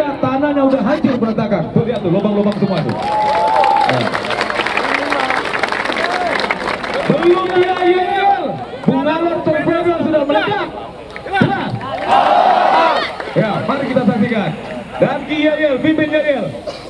lihat tanahnya udah hancur berantakan. Tuh lihat tuh lubang-lubang semua tuh. Nah. Belum dia yel, bungalan torpedo sudah meledak. Ya, mari kita saksikan. Dan Ki Yelyel, pimpin Yelyel.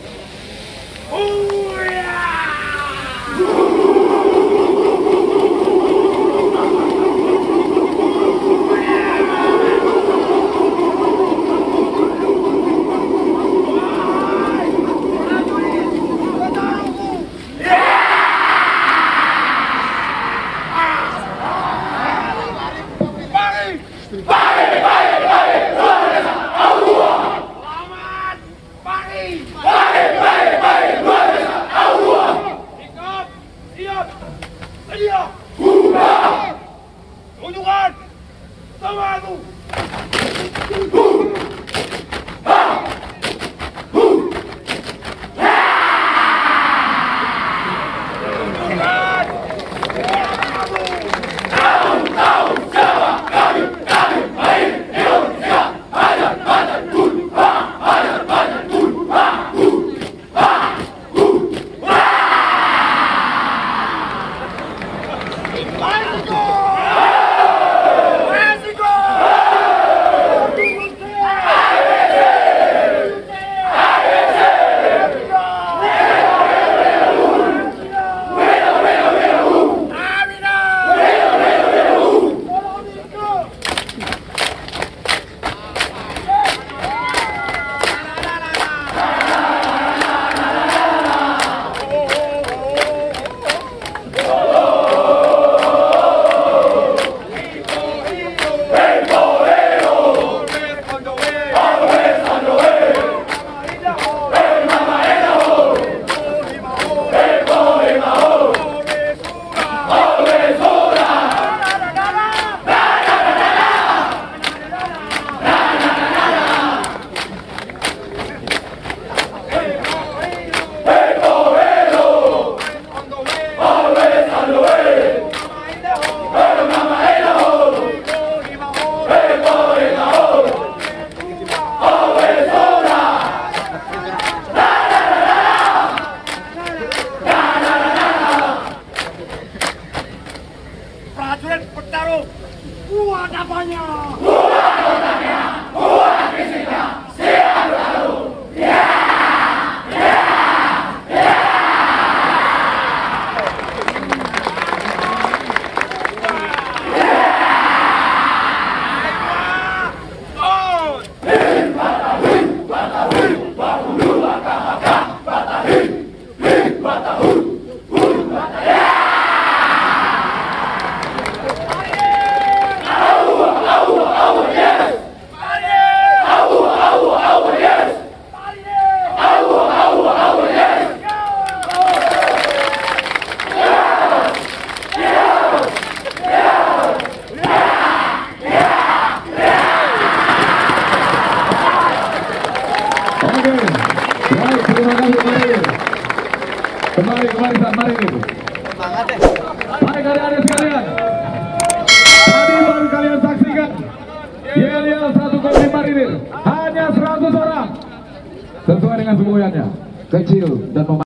Kembali saat Marinir. Baik adik-adik sekalian, tadi baru kalian saksikan Yelyel satu Korps Marinir hanya 100 orang sesuai dengan semboyannya, kecil dan